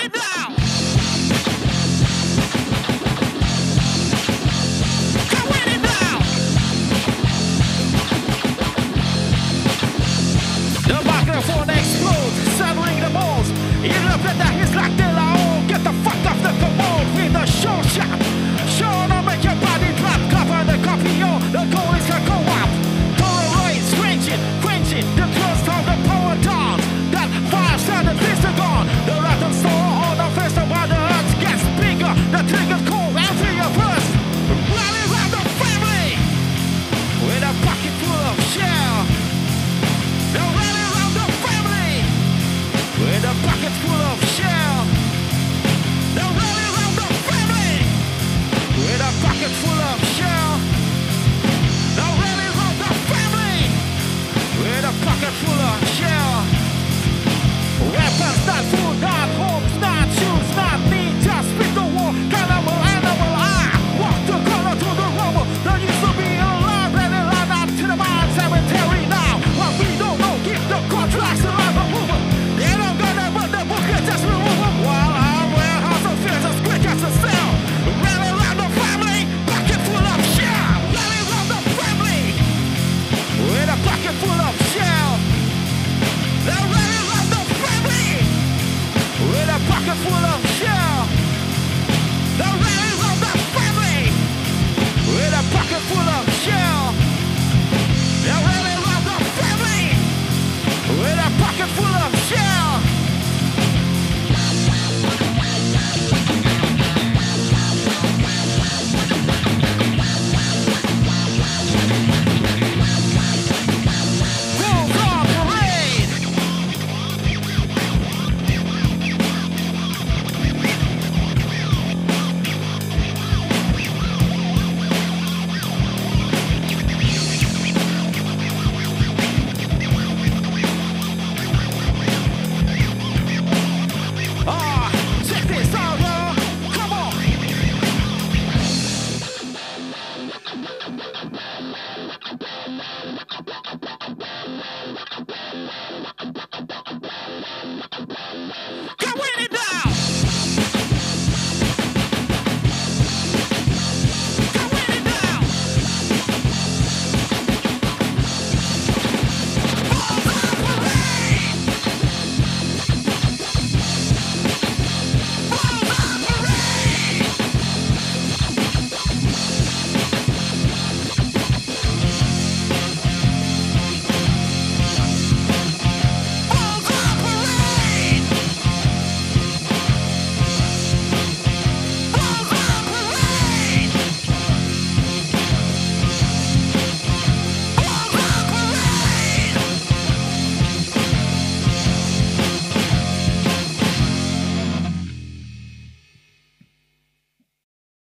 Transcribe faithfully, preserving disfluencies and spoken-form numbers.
it now. Come with it now. The microphone explodes, severing the balls. You look at that, it's like they'll all get the fuck off the commode with a show shot. Show to make your body drop, cover the copy, yo. The goal is to go up. Tolerate, strange it, cringe it, the trust of the power down. That fire sounded pistol gone. The rattle store on the face of the earth gets bigger. The trigger cold, every of us. Rally around the family with a pocket full of shell. Now rally around the family with a pocket full of shell. Now rally around the family with a pocket full of shell. Now rally around the family with a pocket full of shell. Weapons not food, not homes, not shoes, not need, just spit the war. Cannibal animal, I walk the corner to the rubble. There used to be a lot, and a lot out to the mine cemetery now. What we don't know, give the contracts to other movement. They don't gonna but the book can just remove them. While our warehouse of fears as quick as a cell. Rally around the family, pocket full of shell. Rally around the family with a pocket full of shell. Now rally around the family with a pocket full of shell. Now rally around the family with a pocket full of shell. Now rally around the family with a pocket full of shell. Full dog parade. Ah, check this out, y'all. Come on. Come with it